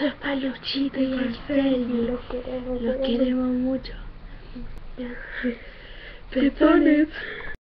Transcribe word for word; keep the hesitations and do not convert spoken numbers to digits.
a Luchito y a Feli. Los queremos, Los queremos mucho. Pezones.